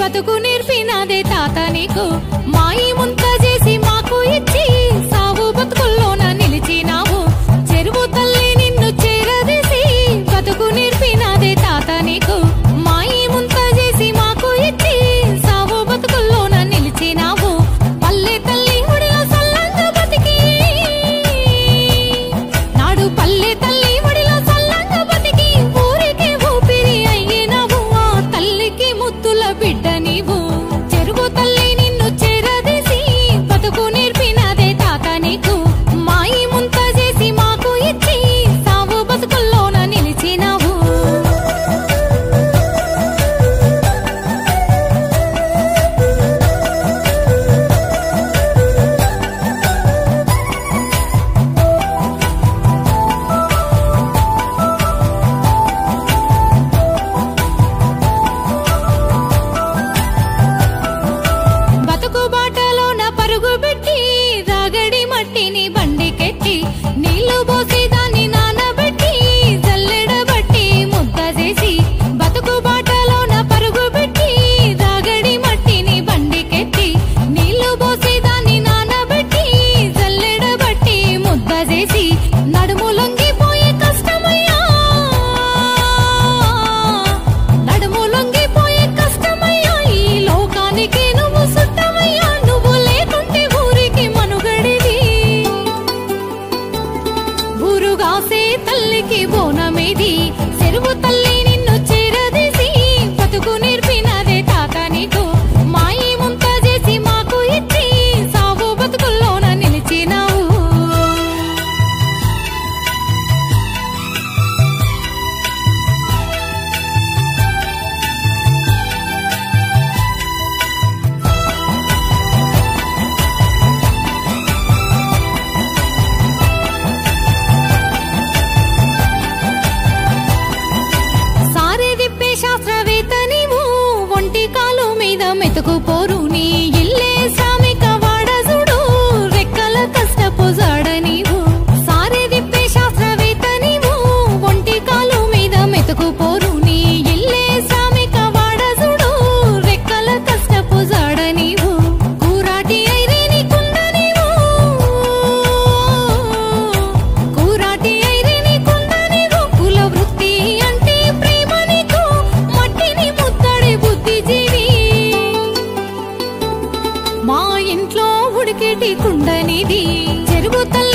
బతుకు నేర్పినదే తాత నీకు మాయి ముంత చేసి మాకు ఇచ్చి సావు బతుకుల్లోన నిలిచినావు చెరువు తల్లి నిన్ను చేరదీసి బతుకు నేర్పినదే తాత నీకు మాయి ముంత చేసి మాకు ఇచ్చి సావు బతుకుల్లోన నిలిచినావు పల్లె తల్లి ఒడిలో సల్లంగా బతికి నాడు పల్లె తల్లి ఒడిలో సల్లంగా బతికి ఊరికి ఊపిరి అయ్యినావు ఆ తల్లికి ముద్దుల బిడ్డ నీవు చెరువు తల్లి నిన్ను చేరదీసి బతుకు నేర్పినదే తాత నీకు మాయి ముంత చేసి మాకు ఇచ్చి సావు బతుకుల్లోన నిలిచినావు బతుకు బాటలోన పరుగు పెట్టి రాగడి మట్టిని బండికెట్టి నీళ్లు పోసి దాన్ని నానబెట్టి జల్లెడబట్టి ముద్ద చేసి బతుకు బాటలోన పరుగు పెట్టి రాగడి మట్టిని బండికెట్టి నీళ్లు పోసి దాన్ని నానబెట్టి జల్లెడబట్టి ముద్ద చేసి నడుము లొంగిపోయే కష్టమయ్యా నడుము లొంగిపోయే కష్టమయ్యా ఈ లోకానికి నువ్వు సుట్టమయ్యా నువ్వు లేకుంటే ఊరికి మనుగడిది ఊరుగాసే తల్లికి బోనమేది చెరువు తల్లి నిన్ను చేరదీసి బతుకు నేర్పినదే తాత నీకు మాయి ముంత చేసి మాకు ఇచ్చి సావు బతుకుల్లోన నిలిచినావు సారే దిప్పే శాస్త్రవేత్త నీవు ఒంటి కాలు మీద మెతుకుపోరు నీ ఇల్లే శ్రామిక వాడజుడు రెక్కల కష్టపు జాడ నీవు సారే దిప్పే శాస్త్రవేత్త నీవు ఒంటి కాలు మీద మెతుకుపోరు నీ ఇల్లే శ్రామిక వాడజుడు రెక్కల కష్టపు జాడ నీవు కూరాటి ఐరే నీకుండ నీవు కూరాటి ఐరే నీకుండ నీవు కుల వృత్తి అంటే ప్రేమ నీకు మట్టిని ముద్దడే బుద్ధిజీవి మా ఇంట్లో ఉడికేటి కుండ నీది చెరువు తల్లి